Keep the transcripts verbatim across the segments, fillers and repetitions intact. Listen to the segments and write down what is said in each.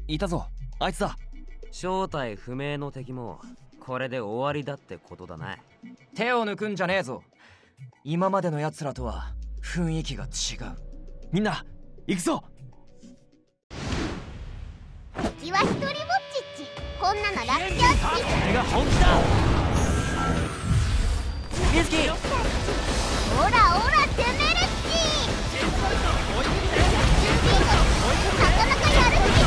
いたぞ、あいつだ。 正体不明の敵もこれで終わりだってことだな。 手を抜くんじゃねえぞ。今までの奴らとは雰囲気が違う。みんな行くぞ。 敵は一人ぼっちっち。こんなの楽勝っち。 これが本気だ。水木、 オラオラ攻めるっち。なかなかやるっち。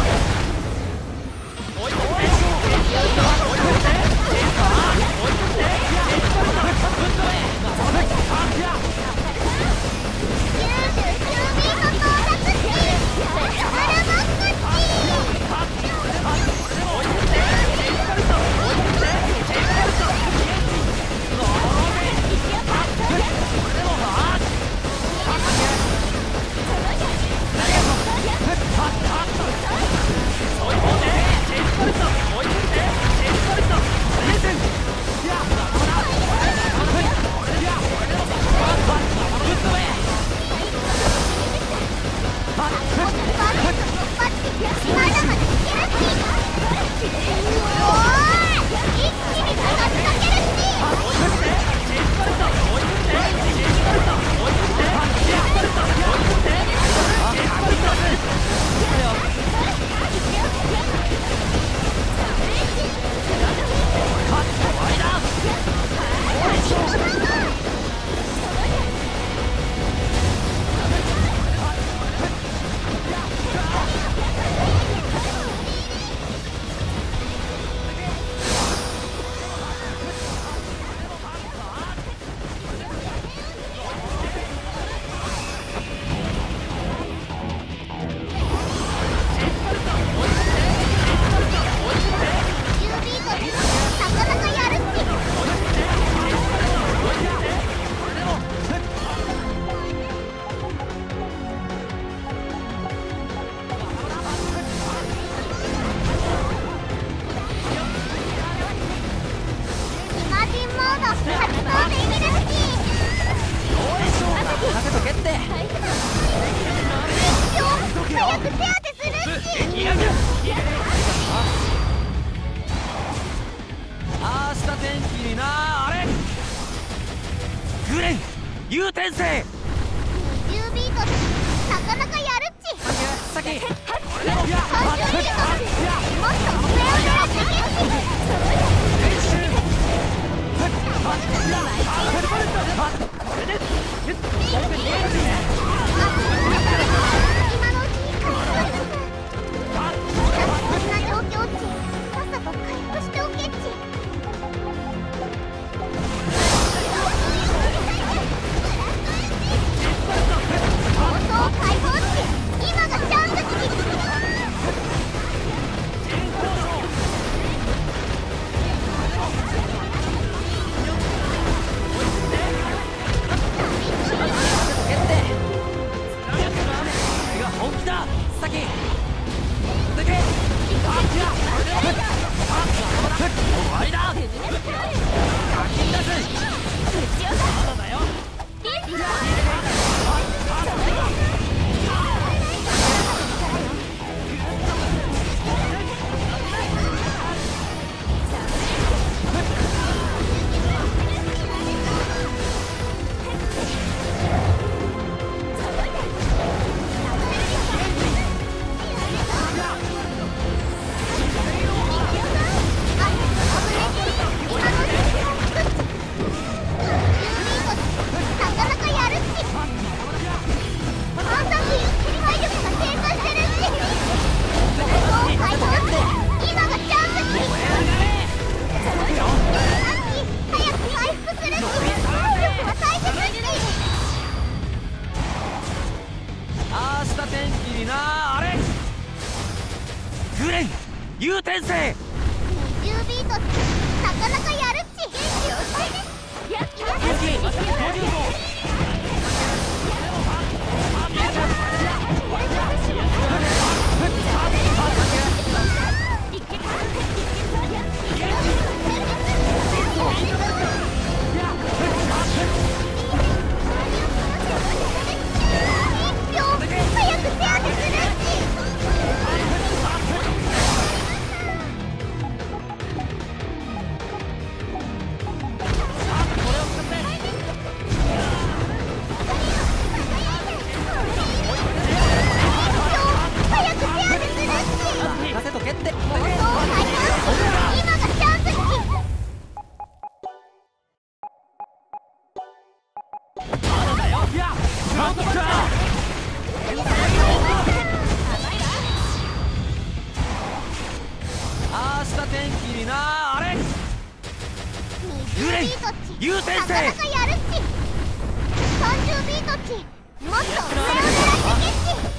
早く手当てするっち。 優先なかなかやるっち。さんじゅうビートっち。もっと上を狙ってけっち。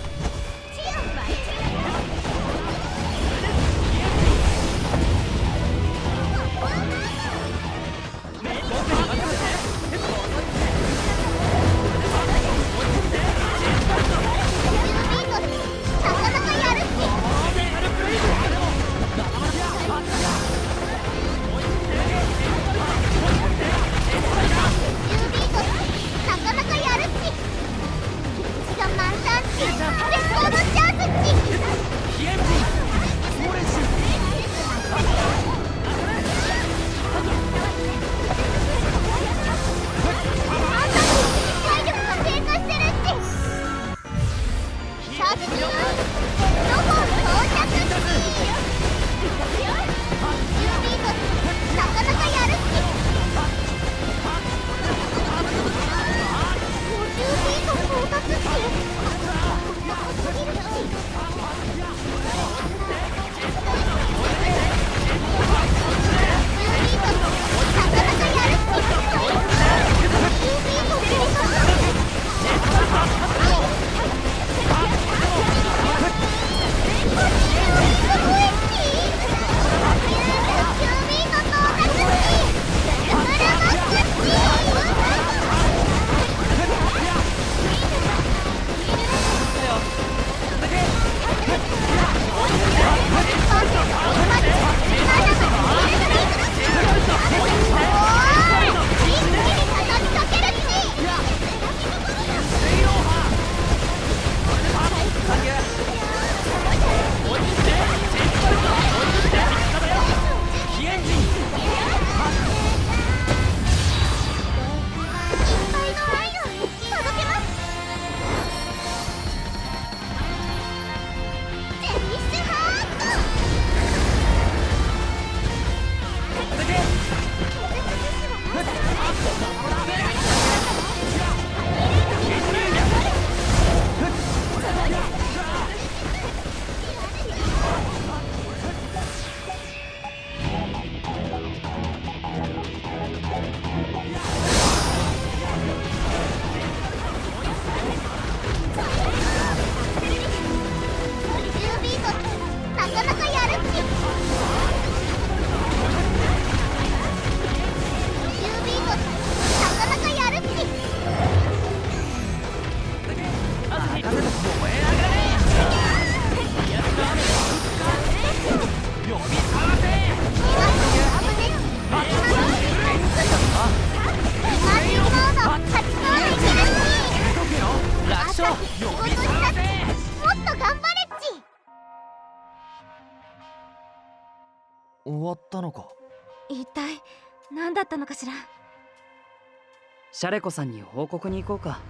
終わったのか。 一体何だったのかしら。 シャレコさんに報告に行こうか。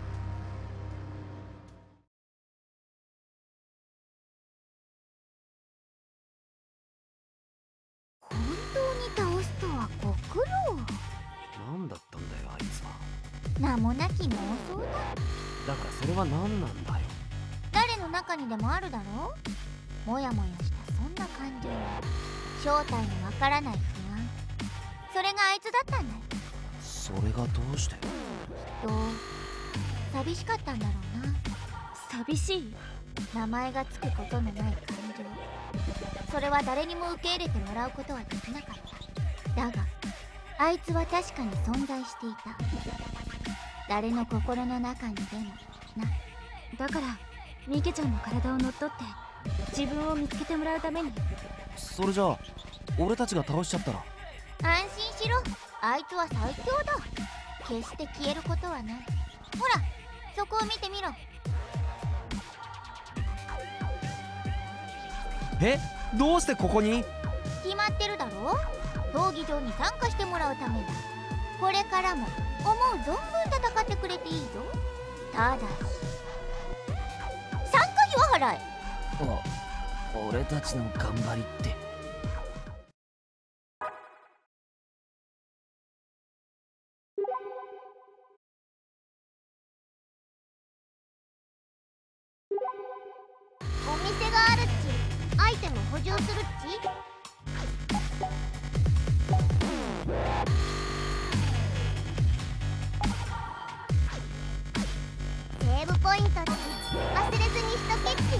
本当に倒すとはご苦労。 何だったんだよあいつは。 名もなき妄想だ。 だからそれは何なんだよ。 誰の中にでもあるだろう。もやもやしたそんな感情、正体のわからない不安。それがあいつだったんだよ。 それがどうして。 きっと寂しかったんだろうな。 寂しい。 名前がつくことのない感情、それは誰にも受け入れてもらうことはできなかった。だがあいつは確かに存在していた。誰の心の中にでもな。 だからミケちゃんの体を乗っ取って自分を見つけてもらうために。 それじゃあ俺たちが倒しちゃったら。 安心しろ、あいつは最強だ。決して消えることはない。ほらそこを見てみろ。 え、どうしてここに。 決まってるだろう。闘技場に参加してもらうためだ。これからも思う存分戦ってくれていいぞ。ただし参加費は払え。 あ、俺たちの頑張りって。 お店があるっち。アイテム補充するっち。 ーブポイントって忘れずにしとけっち。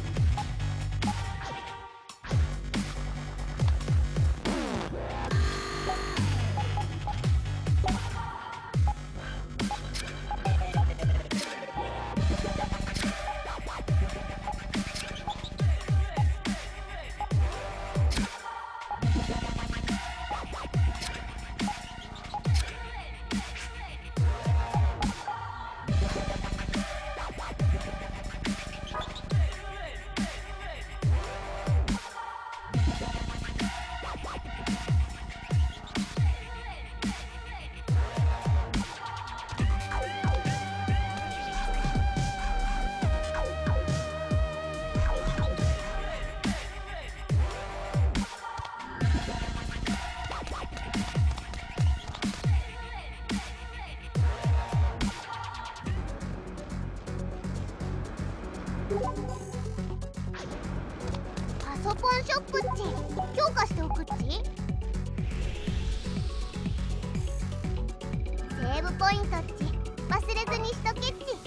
パソコンショップっち強化しておくっち。セーブポイントっち忘れずにしとけっち。